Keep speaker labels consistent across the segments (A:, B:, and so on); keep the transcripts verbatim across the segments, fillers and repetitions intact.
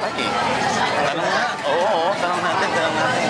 A: tatay eh. Tanong na. Oo, oo, tanong natin, tanong natin.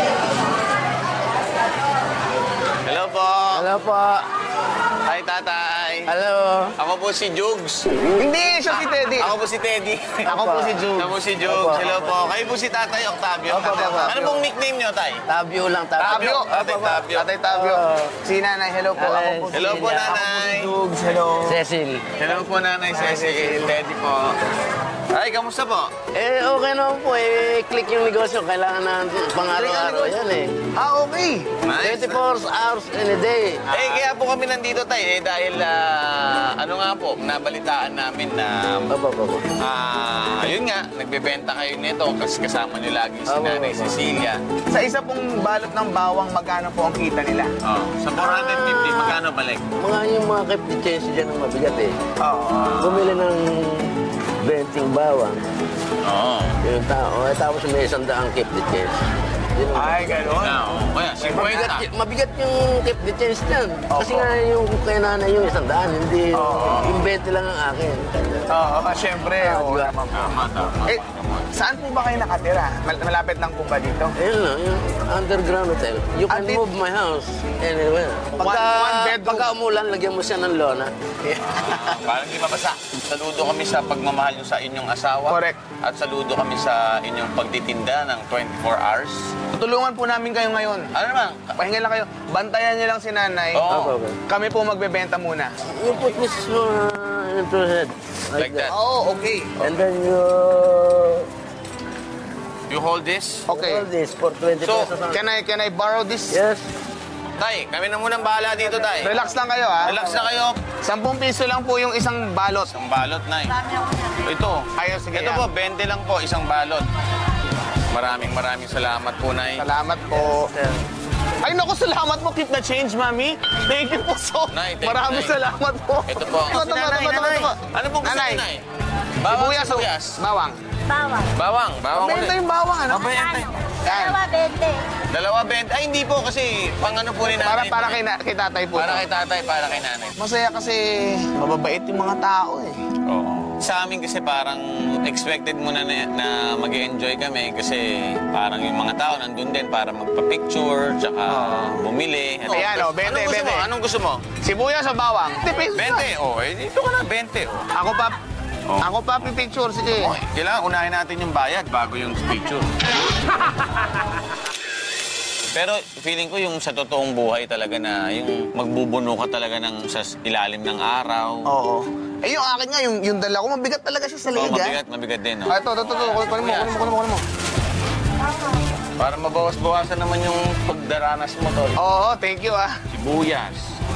A: Hello po.
B: Hello po.
A: Hi, tatay.
B: Hello.
A: Ako po si Jugs.
C: Hindi, siya si Teddy.
A: Ako po si Teddy.
C: Ako po si Jugs.
A: Ako po si Jugs. Hello po. Kayo po si Tatay Octavio.
B: Opo, opo, opo.
A: Ano pong nickname niyo, Tay?
B: Tabio lang, Tabio.
C: Tabio.
A: Tatay Tabio.
C: Tatay Tabio. Si Nanay, hello po. Ako po si
A: Hello po,
C: Cecilia.
A: Nanay.
C: Ako po si Jugs, hello.
B: Cecil.
A: Hello po, Nanay Cecil. Teddy po. Ay, kamusta po?
B: Eh, okay naman po. Eh, click yung negosyo. Kailangan na pang-araw-araw yan eh.
C: Ah, okay.
A: Nice.
B: twenty-four hours in a day.
A: Eh, kaya po kami nandito, Tay. Eh, dahil, ah, ano nga po, nabalitaan namin na,
B: Opo, opo, opo.
A: ah, yun nga, nagbebenta kayo nito kasi kasama niyo lagi si
B: Opo,
A: Nanay
B: opo.
A: Cecilia.
C: Sa isa pong balot ng bawang, magkano po ang kita nila?
A: Oh, sa four hundred fifty, magkano balik?
B: Mga yung mga kept change dyan ng mabigat eh.
C: Oo.
B: Bumili ng benting bawang.
A: Oo.
B: Yung tao. Eh, tapos may isang daang kept change. Yun ang-
C: Ay, gano'n.
A: Oo. Kaya,
B: Mabigat,
A: fifty.
B: y- mabigat yung kept the change niyan. Kasi
C: Opo.
B: nga yung kay nanay yung isang daan, hindi
C: Oo.
B: yung bente lang ang akin.
C: Oo, ah, syempre.
B: Ah,
C: Oo,
B: diba?
C: naman po.
A: Tama, tama.
C: Eh, saan po ba kayo nakatira? Mal- malapit lang po ba dito?
B: Ayun lang, yung underground hotel. You can
C: Andi-
B: move my house anywhere. Pagka,
C: One- one bedroom.
B: pagka umulan, lagyan mo siya ng lona.
A: Ah, parang di mabasa. Saludo kami sa pagmamahal nyo sa inyong asawa.
C: Correct.
A: At saludo kami sa inyong pagtitinda ng twenty-four hours.
C: Tutulungan po namin kayo ngayon.
A: Ano naman?
C: Pahinga lang kayo. Bantayan niyo lang si Nanay.
A: Oo.
B: Opo, opo.
C: Kami po magbebenta muna.
B: You put this uh, into your head.
A: Like that.
C: Oo, okay.
B: And then you...
A: You hold this.
C: Okay.
B: All this for twenty
A: So,
B: pesos.
C: Can I, can I borrow this?
B: Yes.
A: Tay, kami na munang bahala dito, Tay.
C: Relax lang kayo, ha?
A: Relax na kayo.
C: Sampung piso lang po yung isang balot.
A: Isang balot, Nay. Ito.
C: Ayaw, sige,
A: Ito
C: yan.
A: po, twenty lang po, isang balot. Maraming maraming salamat po, Nay.
C: Salamat po.
B: Sir.
C: Ay, naku, salamat po. Keep the change, Mami. Thank you po so.
A: Nay, thank you,
C: Maraming
A: Nay.
C: salamat po.
A: Ito po.
C: Ito,
A: Si
C: ito,
A: Nanay,
C: ito, ito,
A: Nanay.
C: ito.
A: Ano pong gusto
C: Nanay.
A: niyo, Nay? Bawang,
C: Sibuyas, o-
A: sibuyas.
C: Bawang.
D: Bawang.
A: Bawang, bawang
C: Benta
A: ulit.
C: yung bawang, ano?
A: Abay, antay.
C: Yan.
D: Dalawa, bente.
A: Dalawa, benta. Ay, hindi po kasi pang ano po ni
C: Para,
A: Nanay.
C: para kay, na- kay tatay po.
A: Para
C: to.
A: kay tatay, para kay nanay.
C: Masaya kasi mababait yung mga tao eh.
A: Oo. Sa amin kasi parang expected muna na, na mag-enjoy kami kasi parang yung mga tao nandun din para magpa-picture, tsaka bumili. Ano,
C: Ayan, oh, bente,
A: Anong gusto
C: bente.
A: mo? Anong gusto mo?
C: Sibuyas sa bawang. twenty pesos lang.
A: bente. Oh, eh, dito ka na, bente. Oh.
C: Ako pa,
A: Oh.
C: ako pa pipicture, sige.
A: Okay, kailangan unahin natin yung bayad bago yung picture. Pero feeling ko yung sa totoong buhay talaga na yung magbubuno ka talaga ng sa ilalim ng araw.
C: Oo. Eh, yung akin nga, yung, yung dala ko, mabigat talaga siya sa
A: Oo,
C: liig, ah.
A: mabigat, mabigat din. No?
C: Ah, ito, ito, ito, ito. Kunin mo, kunin mo, kunin mo, kunin mo.
A: Para mabawas-bawasan naman yung pagdaranas mo, tol.
C: Oo, thank you, ah.
A: Sibuyas.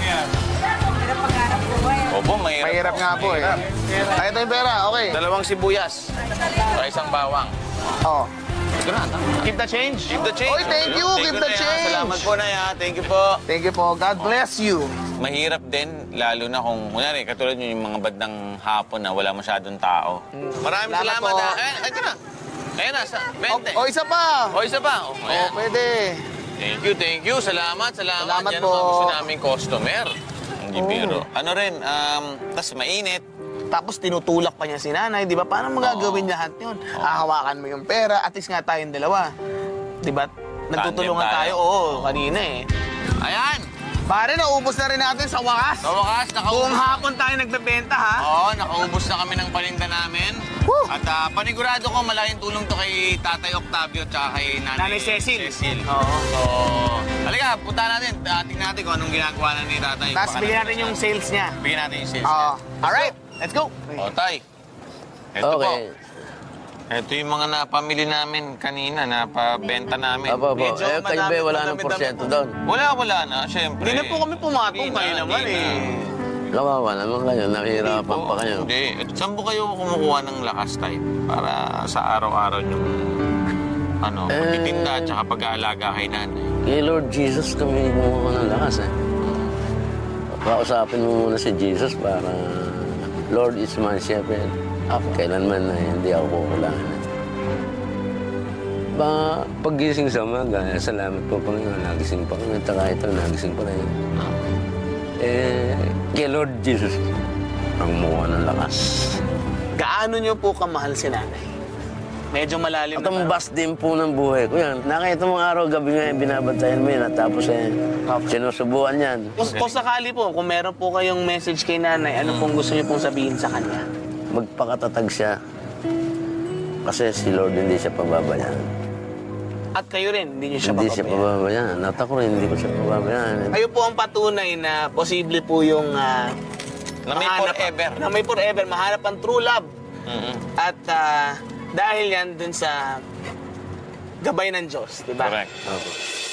A: Opo, mahirap.
C: Mahirap nga po, eh. Ay, ito yung pera, okay.
A: Dalawang sibuyas. Sa isang bawang.
C: Oo.
A: Ito na, tama.
C: Keep the change.
A: Keep the change.
C: Oy, thank you, keep the
A: Nay, ha.
C: change.
A: Salamat po, Nay, ha. Thank you po.
C: Thank you po. God bless you.
A: Mahirap din, lalo na kung, kunwari, katulad nyo yung mga bandang hapon na wala masyadong tao. Maraming
C: Salamat
A: salamat,
C: po.
A: ha. Ayan, ito na. Ayan na, sa bente.
C: O, o isa pa.
A: O, isa pa. O,
C: O,
A: ayan.
C: pwede.
A: Thank you, thank you. Salamat, salamat.
C: Salamat
A: Yan
C: po.
A: ang mga gusto naming customer. Ang gibiro. Ano rin, um, tas mainit.
C: Tapos tinutulak pa niya si nanay, di ba? Paano magagawin lahat yun? Hahawakan mo yung pera, at least nga tayong dalawa. Di ba? Nagtutulungan
A: Tandem tayo.
C: tayo. Oo, kanina eh.
A: Ayan.
C: Pare, naubos na rin natin sa wakas.
A: Sa wakas, nakaubos.
C: Buong hapon tayo nagbebenta, ha?
A: Oo, nakaubos na kami ng paninda namin.
C: Woo!
A: At ah, panigurado ko, malaking tulong to kay Tatay Octavio at kay Nanay,
C: Nanay Cecil.
A: Cecil.
C: Oo.
A: So, halika, punta natin. Uh, tingnan natin kung anong ginagawa na ni Tatay.
C: Tapos
A: Baka
C: bigyan natin yung sales niya.
A: Bigyan natin yung sales
C: Oo.
A: niya.
C: Alright, let's go.
A: O, Tay. Ito po.
B: Okay.
A: Ito yung mga napamili namin kanina, napabenta namin.
B: Apo, apo.
A: Medyo
B: Eh, kayo ba
A: madami-
B: wala ng
A: madami-
B: porsyento
A: dami-
B: doon?
A: Wala, wala na, syempre.
C: Hindi na po kami pumatong,
A: Hindi
C: kayo
A: na,
C: naman
A: hindi
C: eh.
A: na.
B: Kawawa naman kayo, nahihirapan pa kayo.
A: Hindi. Saan po kayo kumukuha ng lakas, Tay? Para sa araw-araw yung ano,
B: Eh,
A: pagtitinda at saka pag-aalaga kay nanay.
B: Kay Lord Jesus kami kumuha ng lakas eh. Kausapin mo muna si Jesus para Lord is my shepherd. Ako kailanman na hindi ako kukulangan. Ba, paggising sa umaga, salamat po Panginoon, nagising pa kami. Taka ito, nagising pa rin. Eh, kay Lord Jesus, ang kumuha ng lakas.
C: Gaano niyo po kamahal si nanay? Medyo malalim
B: At
C: na.
B: ang bas din po ng buhay ko yan. Nakita mong araw, gabi nga, binabantayan mo yan. At tapos eh, sinusubuan yan.
C: Kung, kung sakali po, kung meron po kayong message kay nanay, ano pong gusto niyo pong sabihin sa kanya?
B: Magpakatatag siya. Kasi si Lord hindi siya pababayaan.
C: At kayo rin, hindi niyo siya
B: Hindi siya
C: papabayaan.
B: pababayaan. At ako rin, hindi ko siya pababayaan.
C: Kayo po ang patunay na posible po yung ah,
A: Na may
C: mahanap-
A: forever.
C: Na may forever. Mahanap ang true love.
A: Mhm.
C: At ah, dahil yan dun sa gabay ng Diyos, di ba?
A: Correct.
B: Opo.